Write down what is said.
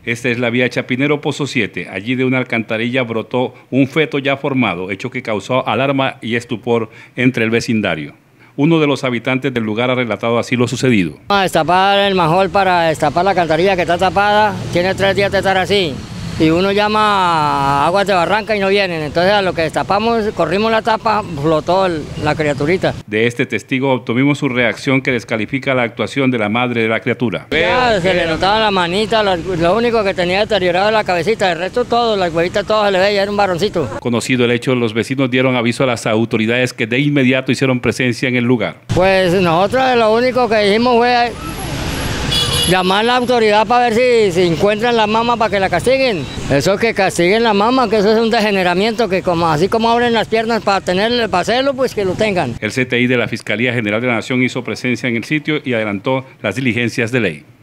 Esta es la vía Chapinero Pozo 7. Allí de una alcantarilla brotó un feto ya formado, hecho que causó alarma y estupor entre el vecindario. Uno de los habitantes del lugar ha relatado así lo sucedido. A destapar el majol para destapar la alcantarilla que está tapada, tiene 3 días de estar así. Y uno llama a aguas de barranca y no vienen. Entonces a lo que destapamos, corrimos la tapa, flotó la criaturita. De este testigo obtuvimos su reacción que descalifica la actuación de la madre de la criatura. Ya, se le notaba la manita, lo único que tenía deteriorado la cabecita, el resto todo, las huevitas todas se le veía, era un varoncito. Conocido el hecho, los vecinos dieron aviso a las autoridades que de inmediato hicieron presencia en el lugar. Pues nosotros lo único que dijimos fue llamar a la autoridad para ver si encuentran la mama para que la castiguen. Eso que castiguen la mama, que eso es un degeneramiento, que así como abren las piernas para hacerlo, pues que lo tengan. El CTI de la Fiscalía General de la Nación hizo presencia en el sitio y adelantó las diligencias de ley.